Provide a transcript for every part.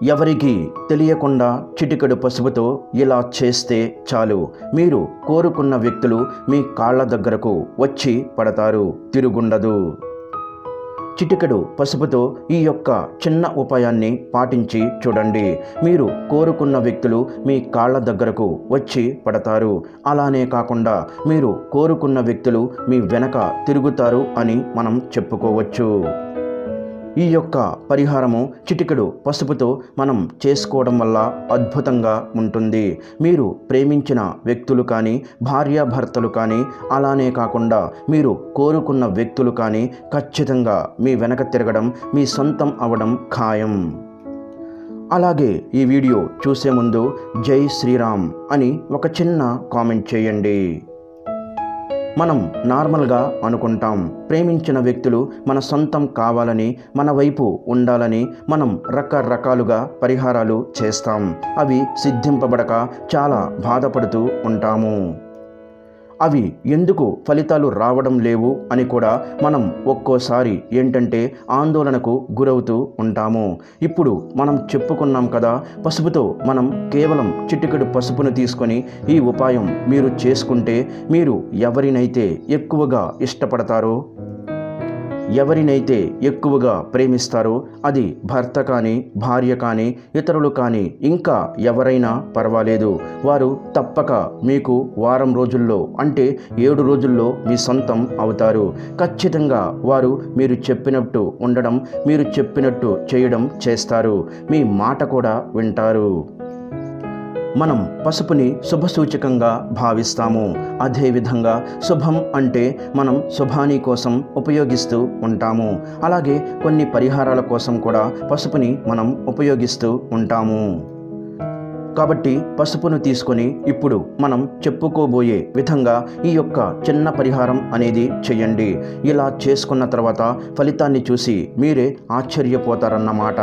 ఎవరికి తెలియకుండా చిటికెడు పసుపుతో ఇలా చేస్తే చాలు, మీరు కోరుకున్న వ్యక్తులు మీ కాళ్ళ దగ్గరకు వచ్చి పడతారు, తిరుగుండదు. చిటికెడు పసుపుతో ఈ యొక్క చిన్న ఉపాయాన్ని పాటించి చూడండి. మీరు కోరుకున్న వ్యక్తులు మీ కాళ్ళ దగ్గరకు వచ్చి పడతారు. అలానే కాకుండా మీరు కోరుకున్న వ్యక్తులు మీ వెనక తిరుగుతారు అని మనం చెప్పుకోవచ్చు. ఈ యొక్క పరిహారము చిటికెడు పసుపుతో మనం చేసుకోవడం వల్ల అద్భుతంగా ఉంటుంది. మీరు ప్రేమించిన వ్యక్తులు కానీ, భార్యాభర్తలు కానీ, అలానే కాకుండా మీరు కోరుకున్న వ్యక్తులు కానీ ఖచ్చితంగా మీ వెనక తిరగడం, మీ సొంతం అవడం ఖాయం. అలాగే ఈ వీడియో చూసే ముందు జై శ్రీరామ్ అని ఒక చిన్న కామెంట్ చేయండి. మనం నార్మల్గా అనుకుంటాం, ప్రేమించిన వ్యక్తులు మన సొంతం కావాలని, మన వైపు ఉండాలని మనం రకరకాలుగా పరిహారాలు చేస్తాం. అవి సిద్ధింపబడక చాలా బాధపడుతూ ఉంటాము. అవి ఎందుకు ఫలితాలు రావడం లేవు అని కూడా మనం ఒక్కోసారి ఏంటంటే ఆందోళనకు గురవుతూ ఉంటాము. ఇప్పుడు మనం చెప్పుకున్నాం కదా, పసుపుతో మనం కేవలం చిటికెడు పసుపును తీసుకొని ఈ ఉపాయం మీరు చేసుకుంటే, మీరు ఎవరినైతే ఎక్కువగా ఇష్టపడతారో, ఎవరినైతే ఎక్కువగా ప్రేమిస్తారో, అది భర్త కానీ, భార్య కానీ, ఇతరులు కానీ, ఇంకా ఎవరైనా పర్వాలేదు, వారు తప్పక మీకు వారం రోజుల్లో అంటే 7 రోజుల్లో మీ సొంతం అవుతారు. ఖచ్చితంగా వారు మీరు చెప్పినట్టు ఉండడం, మీరు చెప్పినట్టు చేయడం చేస్తారు. మీ మాట కూడా వింటారు. మనం పసుపుని శుభసూచకంగా భావిస్తాము. అదేవిధంగా శుభం అంటే మనం శుభాని కోసం ఉపయోగిస్తూ ఉంటాము. అలాగే కొన్ని పరిహారాల కోసం కూడా పసుపుని మనం ఉపయోగిస్తూ ఉంటాము. కాబట్టి పసుపును తీసుకొని ఇప్పుడు మనం చెప్పుకోబోయే విధంగా ఈ యొక్క చిన్న పరిహారం అనేది చేయండి. ఇలా చేసుకున్న తర్వాత ఫలితాన్ని చూసి మీరే ఆశ్చర్యపోతారన్నమాట.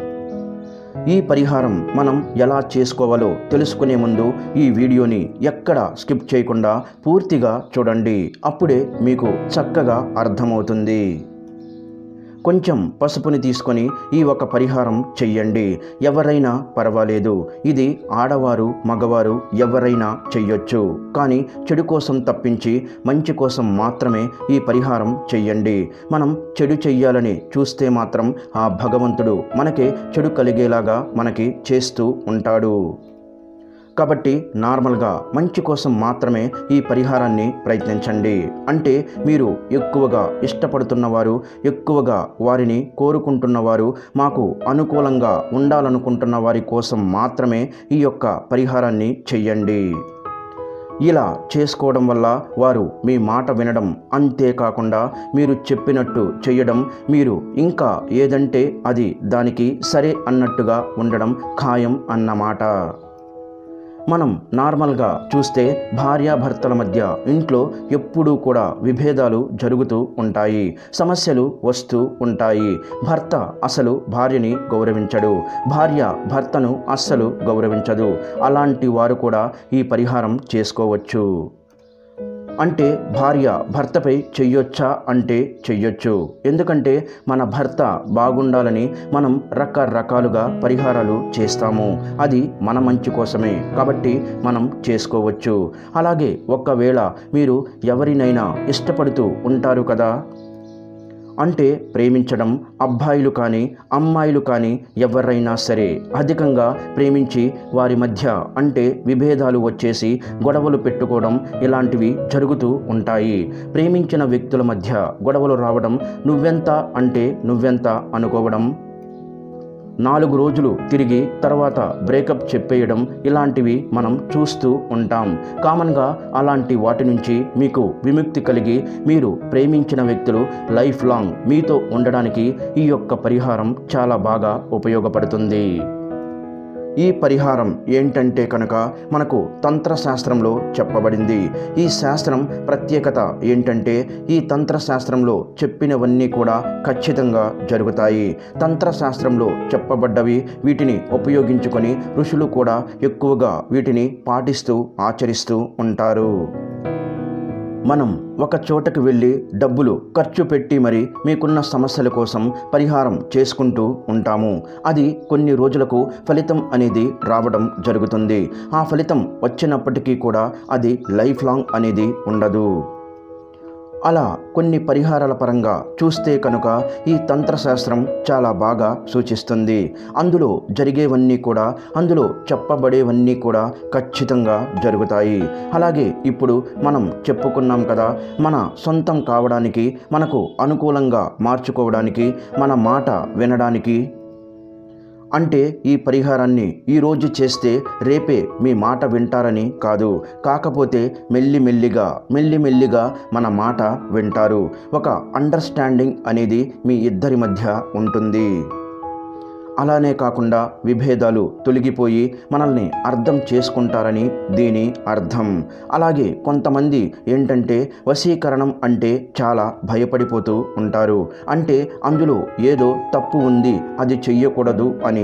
ఈ పరిహారం మనం ఎలా చేసుకోవాలో తెలుసుకునే ముందు ఈ వీడియోని ఎక్కడ స్కిప్ చేయకుండా పూర్తిగా చూడండి. అప్పుడే మీకు చక్కగా అర్థమవుతుంది. కొంచెం పసుపుని తీసుకొని ఈ ఒక పరిహారం చెయ్యండి. ఎవరైనా పర్వాలేదు. ఇది ఆడవారు, మగవారు ఎవరైనా చెయ్యొచ్చు. కానీ చెడు కోసం తప్పించి మంచి కోసం మాత్రమే ఈ పరిహారం చెయ్యండి. మనం చెడు చెయ్యాలని చూస్తే మాత్రం ఆ భగవంతుడు మనకే చెడు కలిగేలాగా మనకి చేస్తూ ఉంటాడు. కాబట్టి నార్మల్గా మంచి కోసం మాత్రమే ఈ పరిహారాన్ని ప్రయత్నించండి. అంటే మీరు ఎక్కువగా ఇష్టపడుతున్నవారు, ఎక్కువగా వారిని కోరుకుంటున్నవారు, మాకు అనుకూలంగా ఉండాలనుకుంటున్న వారి కోసం మాత్రమే ఈ యొక్క పరిహారాన్ని చెయ్యండి. ఇలా చేసుకోవడం వల్ల వారు మీ మాట వినడం, అంతేకాకుండా మీరు చెప్పినట్టు చేయడం, మీరు ఇంకా ఏదంటే అది దానికి సరే అన్నట్టుగా ఉండడం ఖాయం అన్నమాట. మనం నార్మల్గా చూస్తే భార్యాభర్తల మధ్య ఇంట్లో ఎప్పుడూ కూడా విభేదాలు జరుగుతూ ఉంటాయి, సమస్యలు వస్తూ ఉంటాయి. భర్త అసలు భార్యని గౌరవించడు, భార్య భర్తను అస్సలు గౌరవించదు. అలాంటి వారు కూడా ఈ పరిహారం చేసుకోవచ్చు. అంటే భార్య భర్తపై చెయ్యొచ్చా అంటే చెయ్యొచ్చు. ఎందుకంటే మన భర్త బాగుండాలని మనం రకరకాలుగా పరిహారాలు చేస్తాము. అది మన మంచి కోసమే, కాబట్టి మనం చేసుకోవచ్చు. అలాగే ఒకవేళ మీరు ఎవరినైనా ఇష్టపడుతూ ఉంటారు కదా, అంటే ప్రేమించడం, అబ్బాయిలు కానీ అమ్మాయిలు కానీ ఎవరైనా సరే అధికంగా ప్రేమించి వారి మధ్య అంటే విభేదాలు వచ్చేసి గొడవలు పెట్టుకోవడం ఇలాంటివి జరుగుతూ ఉంటాయి. ప్రేమించిన వ్యక్తుల మధ్య గొడవలు రావడం, నువ్వెంత అంటే నువ్వెంత అనుకోవడం, 4 రోజులు తిరిగి తర్వాత బ్రేకప్ చెప్పేయడం, ఇలాంటివి మనం చూస్తూ ఉంటాం. కామన్గా అలాంటి వాటి నుంచి మీకు విముక్తి కలిగి మీరు ప్రేమించిన వ్యక్తులు లైఫ్ లాంగ్ మీతో ఉండడానికి ఈ యొక్క పరిహారం చాలా బాగా ఉపయోగపడుతుంది. ఈ పరిహారం ఏంటంటే కనుక మనకు తంత్రశాస్త్రంలో చెప్పబడింది. ఈ శాస్త్రం ప్రత్యేకత ఏంటంటే ఈ తంత్రశాస్త్రంలో చెప్పినవన్నీ కూడా ఖచ్చితంగా జరుగుతాయి. తంత్రశాస్త్రంలో చెప్పబడ్డవి వీటిని ఉపయోగించుకొని ఋషులు కూడా ఎక్కువగా వీటిని పాటిస్తూ ఆచరిస్తూ ఉంటారు. మనం ఒక చోటకు వెళ్ళి డబ్బులు ఖర్చు పెట్టి మరి మీకున్న సమస్యల కోసం పరిహారం చేసుకుంటూ ఉంటాము. అది కొన్ని రోజులకు ఫలితం అనేది రావడం జరుగుతుంది. ఆ ఫలితం వచ్చినప్పటికీ కూడా అది లైఫ్ లాంగ్ అనేది ఉండదు. అలా కొన్ని పరిహారాల పరంగా చూస్తే కనుక ఈ తంత్రశాస్త్రం చాలా బాగా సూచిస్తుంది. అందులో జరిగేవన్నీ కూడా, అందులో చెప్పబడేవన్నీ కూడా ఖచ్చితంగా జరుగుతాయి. అలాగే ఇప్పుడు మనం చెప్పుకున్నాం కదా, మన సొంతం కావడానికి, మనకు అనుకూలంగా మార్చుకోవడానికి, మన మాట వినడానికి, అంటే ఈ పరిహారాన్ని ఈరోజు చేస్తే రేపే మీ మాట వింటారని కాదు. కాకపోతే మెల్లిమెల్లిగా మన మాట వింటారు. ఒక అండర్స్టాండింగ్ అనేది మీ ఇద్దరి మధ్య ఉంటుంది. అలానే కాకుండా విభేదాలు తొలగిపోయి మనల్ని అర్థం చేసుకుంటారని దీని అర్థం. అలాగే కొంతమంది ఏంటంటే వశీకరణం అంటే చాలా భయపడిపోతూ ఉంటారు. అంటే అందులో ఏదో తప్పు ఉంది, అది చెయ్యకూడదు అని.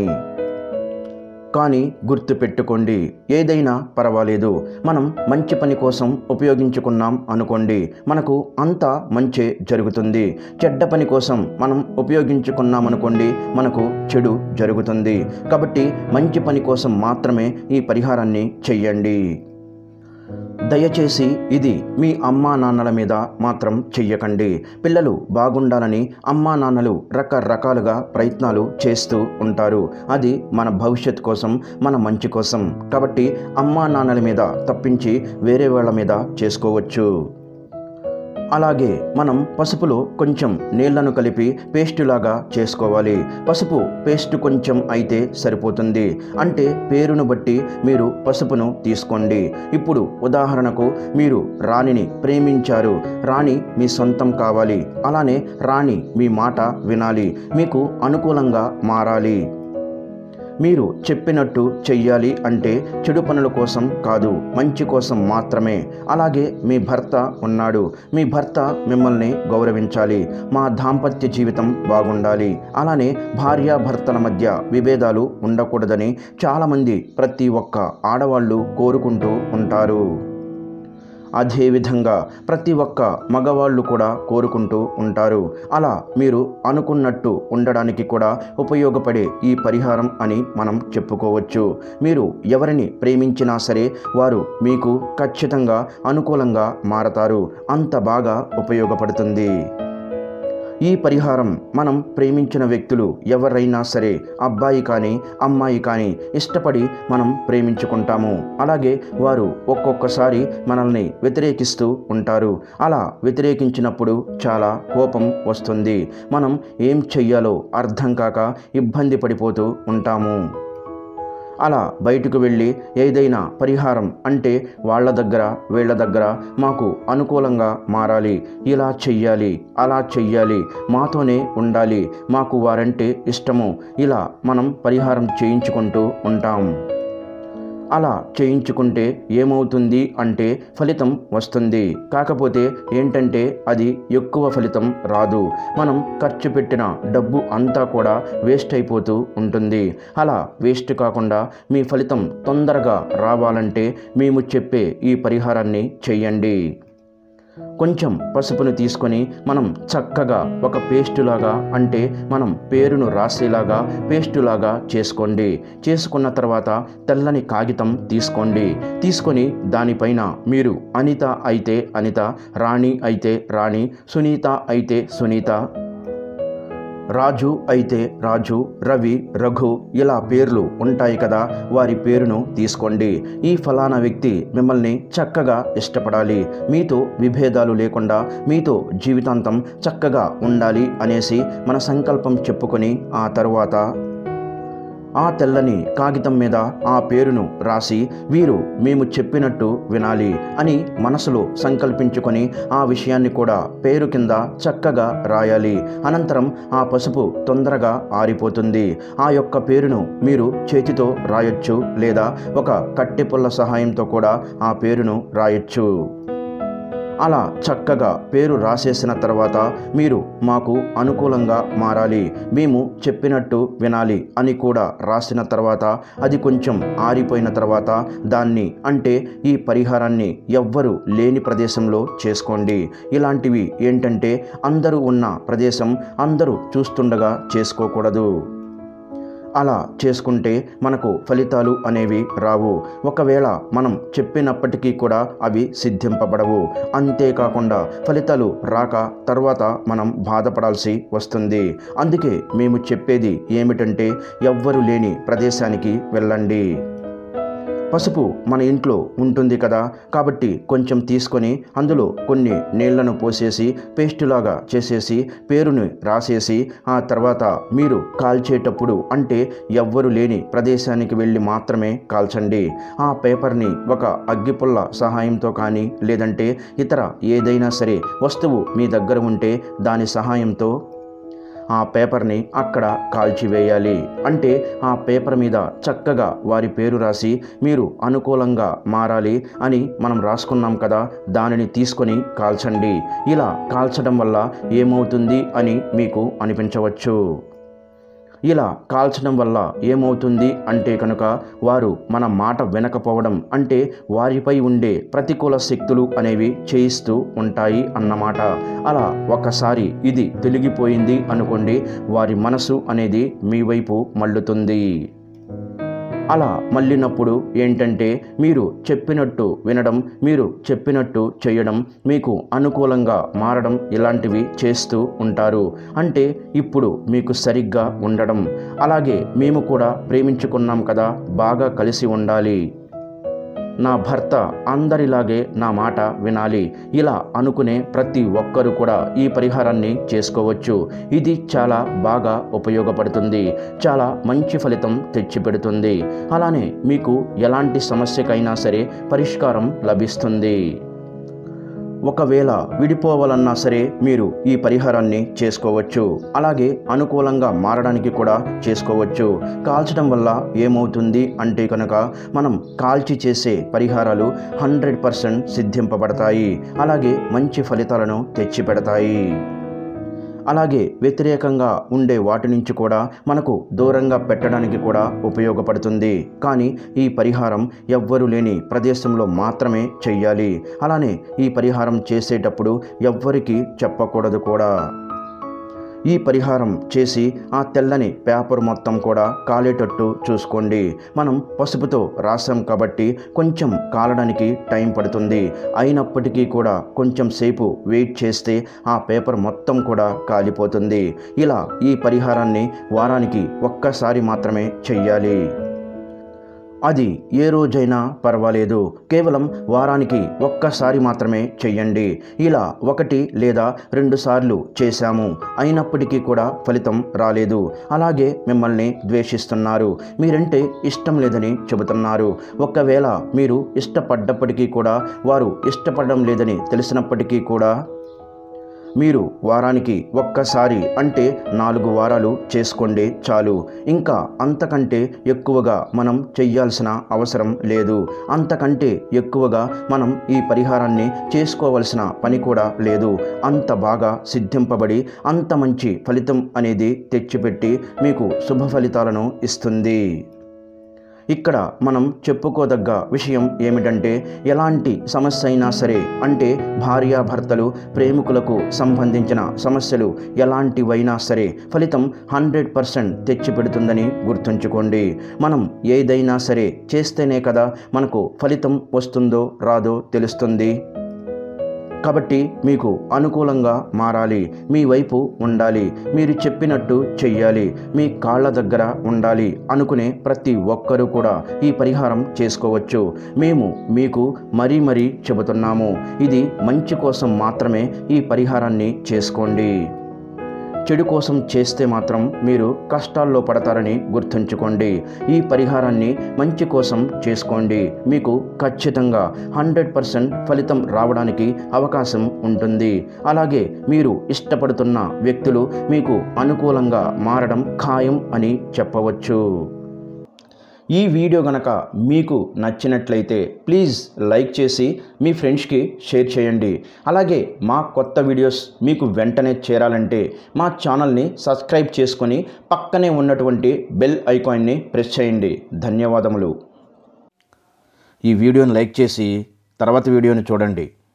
కానీ గుర్తుపెట్టుకోండి, ఏదైనా పర్వాలేదు, మనం మంచి పని కోసం ఉపయోగించుకున్నాం అనుకోండి, మనకు అంతా మంచే జరుగుతుంది. చెడ్డ పని కోసం మనం ఉపయోగించుకున్నాం అనుకోండి, మనకు చెడు జరుగుతుంది. కాబట్టి మంచి పని కోసం మాత్రమే ఈ పరిహారాన్ని చెయ్యండి. దయచేసి ఇది మీ అమ్మా నాన్నల మీద మాత్రం చెయ్యకండి. పిల్లలు బాగుండాలని అమ్మా నాన్నలు రకరకాలుగా ప్రయత్నాలు చేస్తూ ఉంటారు. అది మన భవిష్యత్తు కోసం, మన మంచి కోసం. కాబట్టి అమ్మా నాన్నల మీద తప్పించి వేరే వాళ్ళ మీద చేసుకోవచ్చు. అలాగే మనం పసుపులో కొంచెం నీళ్లను కలిపి పేస్టులాగా చేసుకోవాలి. పసుపు పేస్ట్ కొంచెం అయితే సరిపోతుంది. అంటే పేరును బట్టి మీరు పసుపును తీసుకోండి. ఇప్పుడు ఉదాహరణకు మీరు రాణిని ప్రేమించారు. రాణి మీ సొంతం కావాలి. అలానే రాణి మీ మాట వినాలి, మీకు అనుకూలంగా మారాలి. మీరు చెప్పినట్టు చెయ్యాలి అంటే చెడు పనుల కోసం కాదు, మంచి కోసం మాత్రమే. అలాగే మీ భర్త ఉన్నాడు, మీ భర్త మిమ్మల్ని గౌరవించాలి, మా దాంపత్య జీవితం బాగుండాలి. అలానే భార్యాభర్తల మధ్య విభేదాలు ఉండకూడదని చాలామంది, ప్రతి ఒక్క ఆడవాళ్ళు కోరుకుంటూ ఉంటారు. అదేవిధంగా ప్రతి ఒక్క మగవాళ్ళు కూడా కోరుకుంటూ ఉంటారు. అలా మీరు అనుకున్నట్టు ఉండడానికి కూడా ఉపయోగపడే ఈ పరిహారం అని మనం చెప్పుకోవచ్చు. మీరు ఎవరిని ప్రేమించినా సరే వారు మీకు ఖచ్చితంగా అనుకూలంగా మారతారు. అంత బాగా ఉపయోగపడుతుంది. ఈ పరిహారం మనం ప్రేమించిన వ్యక్తులు ఎవరైనా సరే, అబ్బాయి కానీ అమ్మాయి కానీ ఇష్టపడి మనం ప్రేమించుకుంటాము. అలాగే వారు ఒక్కొక్కసారి మనల్ని వ్యతిరేకిస్తూ ఉంటారు. అలా వ్యతిరేకించినప్పుడు చాలా కోపం వస్తుంది. మనం ఏం చెయ్యాలో అర్థం కాక ఇబ్బంది పడిపోతూ ఉంటాము. అలా బయటకు వెళ్ళి ఏదైనా పరిహారం అంటే వాళ్ళ దగ్గర వీళ్ళ దగ్గర మాకు అనుకూలంగా మారాలి, ఇలా చెయ్యాలి, అలా చెయ్యాలి, మాతోనే ఉండాలి, మాకు వారంటే ఇష్టము, ఇలా మనం పరిహారం చేయించుకుంటూ ఉంటాం. అలా చేయించుకుంటే ఏమవుతుంది అంటే ఫలితం వస్తుంది. కాకపోతే ఏంటంటే అది ఎక్కువ ఫలితం రాదు. మనం ఖర్చు పెట్టిన డబ్బు అంతా కూడా వేస్ట్ అయిపోతూ ఉంటుంది. అలా వేస్ట్ కాకుండా మీ ఫలితం తొందరగా రావాలంటే మేము చెప్పే ఈ పరిహారాన్ని చెయ్యండి. కొంచెం పసుపును తీసుకొని మనం చక్కగా ఒక పేస్టులాగా, అంటే మనం పేరును రాసేలాగా పేస్టులాగా చేసుకోండి. చేసుకున్న తర్వాత తెల్లని కాగితం తీసుకోండి. తీసుకొని దానిపైన మీరు అనిత అయితే అనిత, రాణి అయితే రాణి, సునీత అయితే సునీత, రాజు అయితే రాజు, రవి, రఘు, ఇలా పేర్లు ఉంటాయి కదా, వారి పేరును తీసుకోండి. ఈ ఫలానా వ్యక్తి మిమ్మల్ని చక్కగా ఇష్టపడాలి, మీతో విభేదాలు లేకుండా మీతో జీవితాంతం చక్కగా ఉండాలి అనేసి మన సంకల్పం చెప్పుకొని ఆ తరువాత ఆ తెల్లని కాగితం మీద ఆ పేరును రాసి వీరు మేము చెప్పినట్టు వినాలి అని మనసులో సంకల్పించుకొని ఆ విషయాన్ని కూడా పేరు కింద చక్కగా రాయాలి. అనంతరం ఆ పసుపు తొందరగా ఆరిపోతుంది. ఆ యొక్క పేరును మీరు చేతితో రాయొచ్చు, లేదా ఒక కట్టెపుల్ల సహాయంతో కూడా ఆ పేరును రాయొచ్చు. అలా చక్కగా పేరు రాసేసిన తర్వాత మీరు మాకు అనుకూలంగా మారాలి, మేము చెప్పినట్టు వినాలి అని కూడా రాసిన తర్వాత అది కొంచెం ఆరిపోయిన తర్వాత దాన్ని అంటే ఈ పరిహారాన్ని ఎవ్వరు లేని ప్రదేశంలో చేసుకోండి. ఇలాంటివి ఏంటంటే అందరూ ఉన్న ప్రదేశం అందరూ చూస్తుండగా చేసుకోకూడదు. అలా చేసుకుంటే మనకు ఫలితాలు అనేవి రావు. ఒకవేళ మనం చెప్పినప్పటికీ కూడా అవి సిద్ధింపబడవు. అంతేకాకుండా ఫలితాలు రాక తర్వాత మనం బాధపడాల్సి వస్తుంది. అందుకే మేము చెప్పేది ఏమిటంటే ఎవ్వరు లేని ప్రదేశానికి వెళ్ళండి. పసుపు మన ఇంట్లో ఉంటుంది కదా, కాబట్టి కొంచెం తీసుకొని అందులో కొన్ని నీళ్లను పోసేసి పేస్టులాగా చేసేసి పేరుని రాసేసి ఆ తర్వాత మీరు కాల్చేటప్పుడు అంటే ఎవ్వరు లేని ప్రదేశానికి వెళ్ళి మాత్రమే కాల్చండి. ఆ పేపర్ని ఒక అగ్గిపుల్ల సహాయంతో కానీ లేదంటే ఇతర ఏదైనా సరే వస్తువు మీ దగ్గర ఉంటే దాని సహాయంతో ఆ పేపర్ని అక్కడ కాల్చివేయాలి. అంటే ఆ పేపర్ మీద చక్కగా వారి పేరు రాసి మీరు అనుకూలంగా మారాలి అని మనం రాసుకున్నాం కదా, దానిని తీసుకొని కాల్చండి. ఇలా కాల్చడం వల్ల ఏమవుతుంది అని మీకు అనిపించవచ్చు. ఇలా కాల్చడం వల్ల ఏమవుతుంది అంటే కనుక వారు మన మాట వినకపోవడం అంటే వారిపై ఉండే ప్రతికూల శక్తులు అనేవి చేయిస్తూ ఉంటాయి అన్నమాట. అలా ఒక్కసారి ఇది తొలగిపోయింది అనుకోండి, వారి మనసు అనేది మీ వైపు మళ్ళుతుంది. అలా మళ్ళినప్పుడు ఏంటంటే మీరు చెప్పినట్టు వినడం, మీరు చెప్పినట్టు చేయడం, మీకు అనుకూలంగా మారడం ఇలాంటివి చేస్తూ ఉంటారు. అంటే ఇప్పుడు మీకు సరిగ్గా ఉండడం. అలాగే మేము కూడా ప్రేమించుకున్నాం కదా, బాగా కలిసి ఉండాలి, నా భర్త అందరిలాగే నా మాట వినాలి, ఇలా అనుకునే ప్రతి ఒక్కరూ కూడా ఈ పరిహారాన్ని చేసుకోవచ్చు. ఇది చాలా బాగా ఉపయోగపడుతుంది, చాలా మంచి ఫలితం తెచ్చిపెడుతుంది. అలానే మీకు ఎలాంటి సమస్యకైనా సరే పరిష్కారం లభిస్తుంది. ఒకవేళ విడిపోవాలన్నా సరే మీరు ఈ పరిహారాన్ని చేసుకోవచ్చు. అలాగే అనుకూలంగా మారడానికి కూడా చేసుకోవచ్చు. కాల్చడం వల్ల ఏమవుతుంది అంటే కనుక మనం కాల్చి చేసే పరిహారాలు 100% సిద్ధింపబడతాయి. అలాగే మంచి ఫలితాలను తెచ్చిపెడతాయి. అలాగే వ్యతిరేకంగా ఉండే వాటి నుంచి కూడా మనకు దూరంగా పెట్టడానికి కూడా ఉపయోగపడుతుంది. కానీ ఈ పరిహారం ఎవ్వరూ లేని ప్రదేశంలో మాత్రమే చెయ్యాలి. అలానే ఈ పరిహారం చేసేటప్పుడు ఎవ్వరికీ చెప్పకూడదు కూడా. ఈ పరిహారం చేసి ఆ తెల్లని పేపర్ మొత్తం కూడా కాలేటట్టు చూసుకోండి. మనం పసుపుతో రాసాం కాబట్టి కొంచెం కాలడానికి టైం పడుతుంది. అయినప్పటికీ కూడా కొంచెం సేపు వెయిట్ చేస్తే ఆ పేపర్ మొత్తం కూడా కాలిపోతుంది. ఇలా ఈ పరిహారాన్ని వారానికి ఒక్కసారి మాత్రమే చెయ్యాలి. అది ఏ రోజైనా పర్వాలేదు, కేవలం వారానికి ఒక్కసారి మాత్రమే చెయ్యండి. ఇలా 1 లేదా 2 సార్లు చేశాము, అయినప్పటికీ కూడా ఫలితం రాలేదు, అలాగే మిమ్మల్ని ద్వేషిస్తున్నారు, మీరంటే ఇష్టం లేదని చెబుతున్నారు. ఒకవేళ మీరు ఇష్టపడ్డప్పటికీ కూడా వారు ఇష్టపడడం లేదని తెలిసినప్పటికీ కూడా మీరు వారానికి ఒక్కసారి అంటే 4 వారాలు చేసుకోండి చాలు. ఇంకా అంతకంటే ఎక్కువగా మనం చెయ్యాల్సిన అవసరం లేదు. అంతకంటే ఎక్కువగా మనం ఈ పరిహారాన్ని చేసుకోవలసిన పని కూడా లేదు. అంత బాగా సిద్ధింపబడి అంత మంచి ఫలితం అనేది తెచ్చిపెట్టి మీకు శుభ ఫలితాలను ఇస్తుంది. ఇక్కడ మనం చెప్పుకోదగ్గ విషయం ఏమిటంటే ఎలాంటి సమస్య అయినా సరే అంటే భార్యాభర్తలు ప్రేమికులకు సంబంధించిన సమస్యలు ఎలాంటివైనా సరే ఫలితం 100% తెచ్చిపెడుతుందని గుర్తుంచుకోండి. మనం ఏదైనా సరే చేస్తేనే కదా మనకు ఫలితం వస్తుందో రాదో తెలుస్తుంది. కాబట్టి మీకు అనుకూలంగా మారాలి, మీ వైపు ఉండాలి, మీరు చెప్పినట్టు చెయ్యాలి, మీ కాళ్ళ దగ్గర ఉండాలి అనుకునే ప్రతి ఒక్కరూ కూడా ఈ పరిహారం చేసుకోవచ్చు. మేము మీకు మరీ మరీ చెబుతున్నాము, ఇది మంచి కోసం మాత్రమే ఈ పరిహారాన్ని చేసుకోండి. చెడు కోసం చేస్తే మాత్రం మీరు కష్టాల్లో పడతారని గుర్తుంచుకోండి. ఈ పరిహారాన్ని మంచి కోసం చేసుకోండి, మీకు ఖచ్చితంగా 100% ఫలితం రావడానికి అవకాశం ఉంటుంది. అలాగే మీరు ఇష్టపడుతున్న వ్యక్తులు మీకు అనుకూలంగా మారడం ఖాయం అని చెప్పవచ్చు. ఈ వీడియో గనక మీకు నచ్చినట్లయితే ప్లీజ్ లైక్ చేసి మీ ఫ్రెండ్స్కి షేర్ చేయండి. అలాగే మా కొత్త వీడియోస్ మీకు వెంటనే చేరాలంటే మా ఛానల్ని సబ్స్క్రైబ్ చేసుకొని పక్కనే ఉన్నటువంటి బెల్ ఐకాన్ని ప్రెస్ చేయండి. ధన్యవాదములు. ఈ వీడియోని లైక్ చేసి తర్వాత వీడియోని చూడండి.